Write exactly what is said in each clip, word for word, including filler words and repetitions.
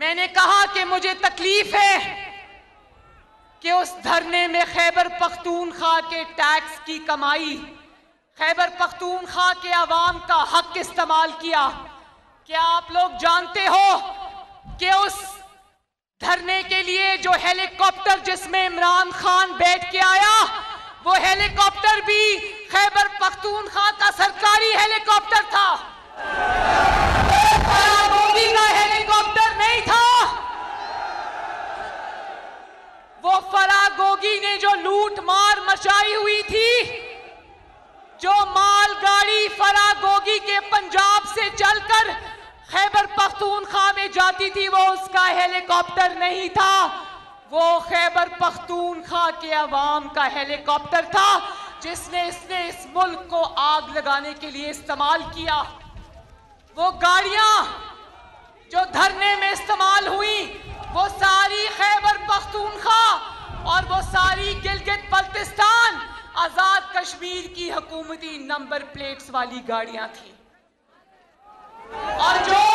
मैंने कहा कि मुझे तकलीफ है कि उस धरने में खैबर पख्तूनख्वा के टैक्स की कमाई, खैबर पख्तूनख्वा के अवाम का हक इस्तेमाल किया। क्या आप लोग जानते हो कि उस धरने के लिए जो हेलीकॉप्टर जिसमें इमरान खान बैठ के आया, वो हेलीकॉप्टर भी खैबर पख्तूनख्वा का सरकारी हेलीकॉप्टर था, फरागोगी का हेलीकॉप्टर नहीं था। वो फरागोगी ने जो लूट मार मचाई हुई थी, जो मालगाड़ी फरागोगी के पंजाब से चलकर खैबर पख्तूनख्वा में जाती थी, वो उसका हेलीकॉप्टर नहीं था, वो खैबर पख्तूनख्वा के अवाम का हेलीकॉप्टर था, जिसने इसने इस मुल्क को आग लगाने के लिए इस्तेमाल किया। वो गाड़ियां जो धरने में इस्तेमाल हुई, वो सारी खैबर पख्तूनख्वा और वो सारी गिलगित बल्तिस्तान आजाद कश्मीर की हुकूमती नंबर प्लेट्स वाली गाड़ियां थी। और जो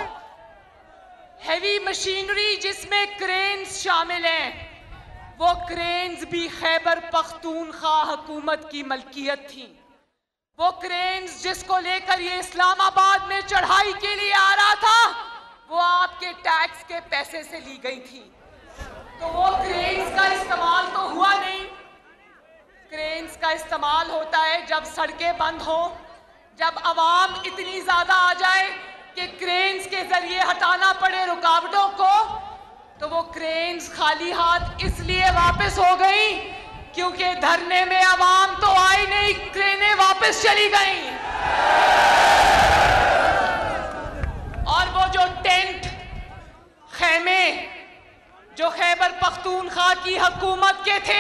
हेवी मशीनरी जिसमें क्रेन्स शामिल हैं, वो क्रेन्स भी खैबर पख्तूनख्वा हुकूमत की मलकियत थी। वो क्रेन्स जिसको लेकर ये इस्लामाबाद में चढ़ाई के लिए आ रहा था, वो आपके टैक्स के पैसे से ली गई थी। तो वो क्रेन्स का इस्तेमाल तो हुआ नहीं। क्रेन्स का इस्तेमाल होता है जब सड़कें बंद हो, जब आवाम इतनी ज्यादा आ जाए कि क्रेन्स के जरिए हटाना पड़े रुकावटों को। तो वो क्रेन्स खाली हाथ इसलिए वापस हो गई क्योंकि धरने में आवाम तो आई नहीं, क्रेनें वापस चली गई। और वो जो टेंट, खेमे जो खैबर पख्तूनख्वा की हुकूमत के थे,